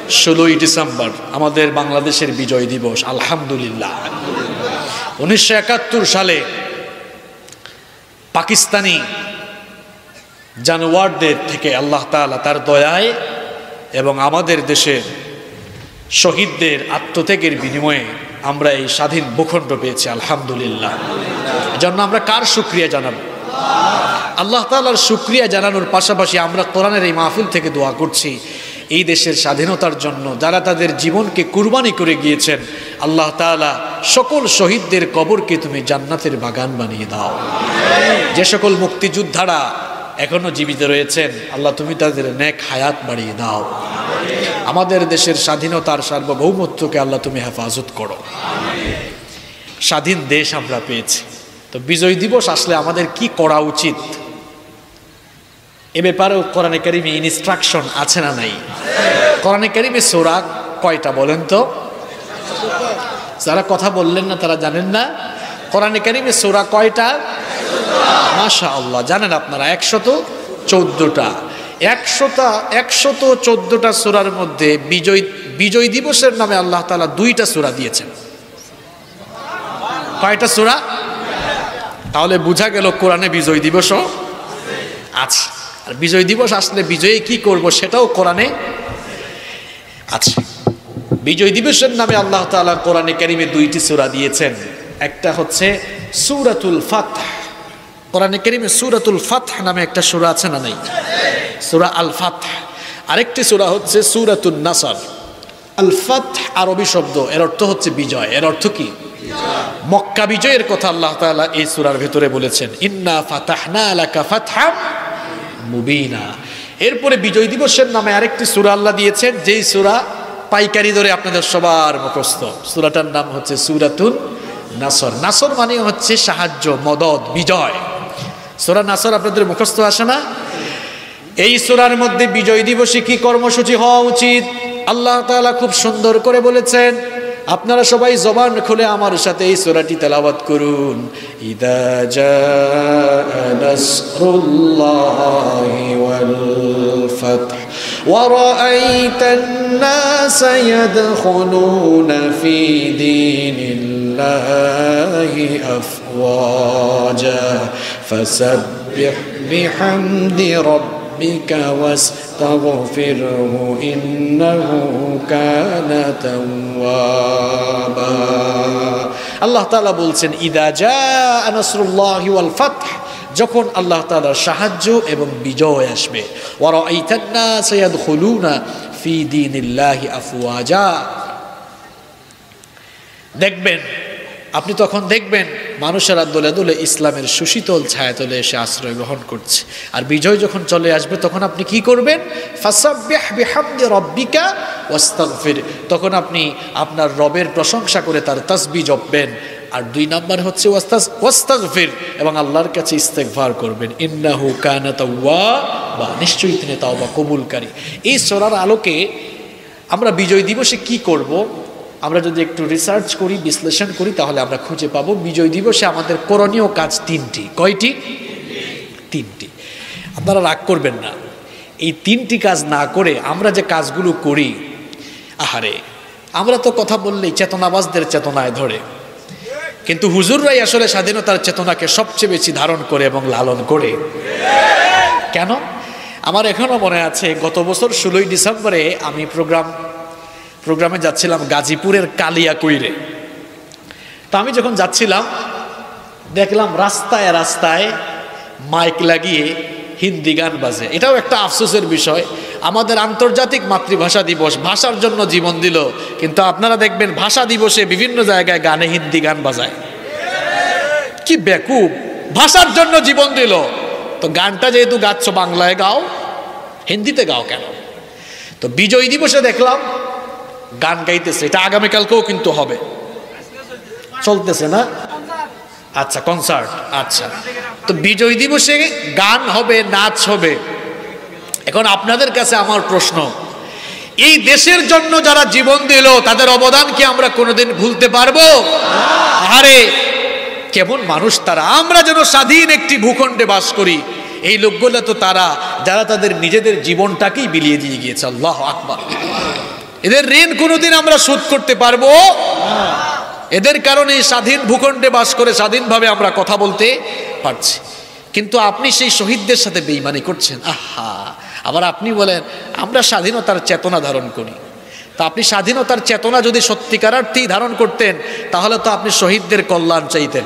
16ই December আমাদের বাংলাদেশের বিজয় দিবস। আলহামদুলিল্লাহ। 1971 সালে পাকিস্তানি জানোয়ারদের থেকে আল্লাহ তাআলা তার দয়ায় এবং আমাদের দেশের শহীদদের আত্মত্যাগের বিনিময়ে আমরা এই স্বাধীন ভূখণ্ড পেয়েছি। আলহামদুলিল্লাহ। এজন্য আমরা কার শুকরিয়া জানাবো? আল্লাহ তাআলার শুকরিয়া জানানোর পাশাপাশি আমরা কোরআনের এই মাহফিল থেকে দোয়া করছি এই দেশের স্বাধীনতার জন্য যারা তাদের জীবনকে কুরবানি করে গিয়েছেন, আল্লাহ তাআলা সকল শহীদদের কবরকে তুমি জান্নাতের বাগান বানিয়ে দাও। যে সকল মুক্তিযোদ্ধারা এখনো জীবিত রয়েছেন, আল্লাহ তুমি তাদের নেক হায়াত বাড়িয়ে দাও। আমাদের দেশের স্বাধীনতার সার্বভৌমত্বকে আল্লাহ তুমি হেফাজত করো। স্বাধীন দেশ আমরা পেয়েছি, তো বিজয় দিবস আসলে আমাদের কি করা উচিত এ ব্যাপারেও কোরআনে কারিমে ইনস্ট্রাকশন আছে না নাই? কোরআনে কারিমে সূরা কয়টা বলেন তো? যারা কথা বললেন না তারা জানেন না কোরআনে কারিমে সূরা কয়টা? মাশাআল্লাহ, জানেন আপনারা 114টা। 114টা সূরার মধ্যে বিজয় দিবসের নামে আল্লাহ তাআলা 2টা সূরা দিয়েছেন। কয়টা সূরা? তাহলে বোঝা গেল কোরআনে বিজয় দিবসও আছে। আর বিজয় দিবস আসলে বিজয়ে কি করব সেটাও কোরআনে আছে। বিজয় দিবসের নামে আল্লাহ তাআলা কোরআনে কারিমে 2টি সূরা দিয়েছেন। একটা হচ্ছে সূরাতুল ফাতহ। কোরআনে কারিমে সূরাতুল ফাতহ নামে একটা সূরা আছে না নাই? সূরা আল ফাতহ। আরেকটি সূরা হচ্ছে সূরাতুন নাসর। আল ফাতহ আরবি শব্দ, এর অর্থ হচ্ছে বিজয়। এর অর্থ কি? মক্কা বিজয়ের কথা আল্লাহ তাআলা এই সূরার ভিতরে বলেছেন, ইন্না ফাতাহনা লাকা ফাতহাম মুবিনা। এরপরে বিজয় দিবসের নামে আরেকটি সূরা আল্লাহ দিয়েছেন, যেই সূরা পাইকারি ধরে আপনাদের সবার মুখস্থ। সূরাটার নাম হচ্ছে সূরাতুন নাসর। নাসর মানে হচ্ছে সাহায্য, মদদ, বিজয়। সূরা নাসর আপনাদের মুখস্থ আসে না? এই সূরার মধ্যে বিজয় দিবসে কি কর্মসূচি হওয়া উচিত আল্লাহ তাআলা খুব সুন্দর করে বলেছেন। আপনারা সবাই জবান খুলে আমার সাথে এই সূরাটি তেলাওয়াত করুন। ইদা জাআ নাসরুল্লাহি ওয়াল ফাতহ ওয়া রাআইতান নাসা ইয়াদখুলুনা ফি দীনিল্লাহি আফওয়াজা ফাসাব্বিহ বিহামদি রাব্বিকা ওয়াস্তাগফিরহু ইন্নাহু কানা তাওয়াবা। আল্লাহ তাআলা বলছেন, ইদা জাআ নাসরুল্লাহি ওয়াল ফাতহ, যখন আল্লাহ তাআলার সাহায্য এবং বিজয় আসবে। ওয়া রাআইতান নাসা ইয়াদখুলুনা ফি দীনিল্লাহি আফওয়াজা, দেখবেন আপনি তখন দেখবেন মানুষেরা দলে দলে ইসলামের সুশীতল ছায়াতলে এসে আশ্রয় গ্রহণ করছে। আর বিজয় যখন চলে আসবে তখন আপনি কি করবেন? ফাসাব্বিহ বিহামদি রাব্বিকা ওয়াস্তাগফির, তখন আপনি আপনার রবের প্রশংসা করে তার তাসবিহ জপবেন। আর 2 নাম্বার হচ্ছে ওয়াস্তাগফির, এবং আল্লাহর কাছে ইস্তেগফার করবেন। ইন্নাহু কানা তাওয়াবা, নিশ্চয়ই তিনি তাওবা কবুলকারী। এই সূরার আলোকে আমরা বিজয় দিবসে কি করব, আমরা যদি একটু রিসার্চ করি, বিশ্লেষণ করি, তাহলে আমরা খুঁজে পাবো বিজয় দিবসে আমাদের করণীয় কাজ 3টি। কয়টি? 3টি। আপনারা রাগ করবেন না, এই 3টি কাজ না করে আমরা যে কাজগুলো করি, আহারে আমরা তো কথা বললেই চেতনাবাজদের চেতনায় ধরে, কিন্তু হুজুররাই আসলে স্বাধীনতার চেতনাকে সবচেয়ে বেশি ধারণ করে এবং লালন করে। কেন? আমার এখনো মনে আছে গত বছর 16ই ডিসেম্বরে আমি প্রোগ্রামে যাচ্ছিলাম গাজীপুরের কালিয়াকৈরে। তা আমি যখন যাচ্ছিলাম দেখলাম রাস্তায় রাস্তায় মাইক লাগিয়ে হিন্দি গান বাজে। এটাও একটা আফসোসের বিষয়, আমাদের আন্তর্জাতিক মাতৃভাষা দিবস, ভাষার জন্য জীবন দিল, কিন্তু আপনারা দেখবেন ভাষা দিবসে বিভিন্ন জায়গায় গানে হিন্দি গান বাজায়। কি বেকুব! ভাষার জন্য জীবন দিল, তো গানটা যেহেতু গাচ্ছ বাংলায় গাও, হিন্দিতে গাও কেন? তো বিজয় দিবসে দেখলাম গান গাইতেছে। এটা আগামীকালকেও কিন্তু হবে, চলতেছে না? আচ্ছা, কনসার্ট। আচ্ছা, তো বিজয় দিবসে গান হবে, নাচ হবে। এখন আপনাদের কাছে আমার প্রশ্ন, এই দেশের জন্য যারা জীবন দিল তাদের অবদান কি আমরা কোনোদিন ভুলতে পারবো? আরে কেমন মানুষ তারা! আমরা যেন স্বাধীন একটি ভূখণ্ডে বাস করি, এই লোকগুলো তো তারা যারা তাদের নিজেদের জীবনটাকেই বিলিয়ে দিয়ে গিয়েছে। আল্লাহু আকবার! এদের ঋণ কোনোদিন আমরা শোধ করতে পারবো না। এদের কারণে স্বাধীন ভূখণ্ডে বাস করে স্বাধীনভাবে আমরা কথা বলতে পারছি। কিন্তু আপনি সেই শহীদদের সাথে বেঈমানি করছেন। আহা, আবার আপনি বলেন আমরা স্বাধীনতার চেতনা ধারণ করি। তা আপনি স্বাধীনতার চেতনা যদি সত্যিকার অর্থেই ধারণ করতেন, তাহলে তো আপনি শহীদদের কল্যাণ চাইতেন।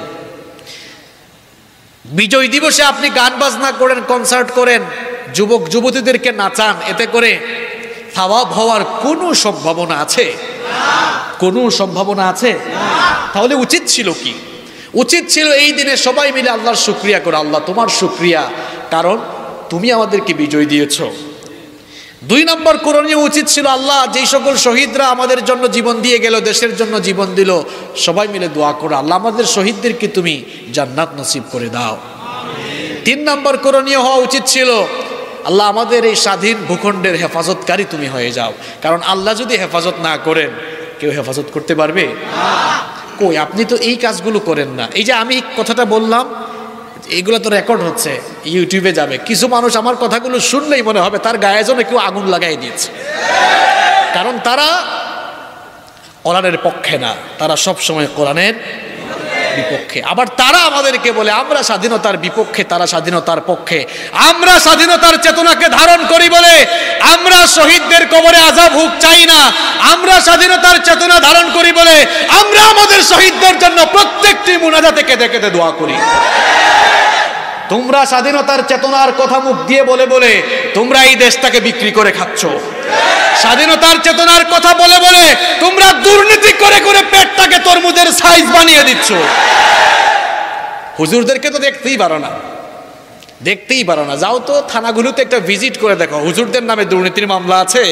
বিজয় দিবসে আপনি গান বাজনা করেন, কনসার্ট করেন, যুবক যুবতীদেরকে নাচান, এতে করে সওয়াব হওয়ার কোনো সম্ভাবনা আছে? কোনো সম্ভাবনা আছে? তাহলে উচিত ছিল কি? উচিত ছিল এই দিনে সবাই মিলে আল্লাহর শুকরিয়া করে, আল্লাহ তোমার শুকরিয়া, কারণ তুমি আমাদেরকে বিজয় দিয়েছো। 2 নম্বর করণীয় উচিত ছিল, আল্লাহ যেই সকল শহীদরা আমাদের জন্য জীবন দিয়ে গেল, দেশের জন্য জীবন দিল, সবাই মিলে দোয়া করো, আল্লাহ আমাদের শহীদদেরকে তুমি জান্নাত নসিব করে দাও। 3 নম্বর করণীয় হওয়া উচিত ছিল, আল্লাহ আমাদের এই স্বাধীন ভূখণ্ডের হেফাজতকারী তুমি হয়ে যাও, কারণ আল্লাহ যদি হেফাজত না করেন কেউ হেফাজত করতে পারবে? কই, আপনি তো এই কাজগুলো করেন না। এই যে আমি কথাটা বললাম, এইগুলো তো রেকর্ড হচ্ছে, ইউটিউবে যাবে। কিছু মানুষ আমার কথাগুলো শুনলেই মনে হবে তার গায়ে যেন কেউ আগুন লাগাই দিয়েছে, কারণ তারা কোরআনের পক্ষে না, তারা সব সময় কোরআনের বিপক্ষে। আবার তারা আমাদেরকে বলে আমরা স্বাধীনতার বিপক্ষে, তারা স্বাধীনতার পক্ষে। আমরা স্বাধীনতার চেতনাকে ধারণ করি বলে আমরা শহীদদের কবরে আযাব হোক চাই না। আমরা স্বাধীনতার চেতনা ধারণ করি বলে আমরা আমাদের শহীদদের জন্য প্রত্যেকটি মুনাজাতে কেঁদে কেঁদে দোয়া করি। তোমরা স্বাধীনতার চেতনার কথা মুখ দিয়ে বলে বলে তোমরা এই দেশটাকে বিক্রি করে খাচ্ছ। স্বাধীনতার চেতনার কথা বলে বলে তোমরা দুর্নীতি করে করে পেটটাকে তরমুজের সাইজ বানিয়ে দিচ্ছ। হুজুরদেরকে তো দেখতেই পারো না, দেখতেই পারো না। যাও তো থানাগুলোতে একটা ভিজিট করে দেখো, হুজুরদের নামে দুর্নীতির মামলা আছে,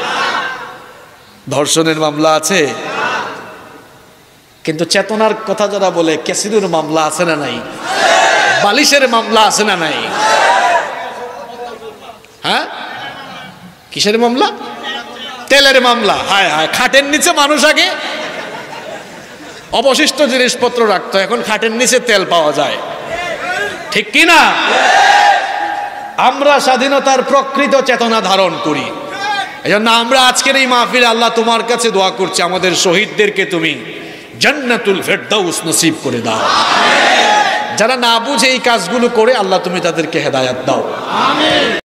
ধর্ষণের মামলা আছে, কিন্তু চেতনার কথা যারা বলে ক্যাসিনোর মামলা আছে না নাই? বালিশের মামলা আছে না নাই? হ্যাঁ, কিসের মামলা? তেলের মামলা। হায় হায়, খাটের নিচে মানুষ আগে অবশিষ্ট জিনিসপত্র রাখতো, এখন খাটের নিচে তেল পাওয়া যায়। ঠিক কি না? আমরা স্বাধীনতার প্রকৃত চেতনা ধারণ করি। এজন্য আমরা আজকের এই মাহফিলে আল্লাহ তোমার কাছে দোয়া করছি, আমাদের শহীদদেরকে তুমি জান্নাতুল ফেরদাউস নসিব করে দাও। যারা না বুঝে এই কাজগুলো করে, আল্লাহ তুমি তাদেরকে হেদায়েত দাও। আমিন।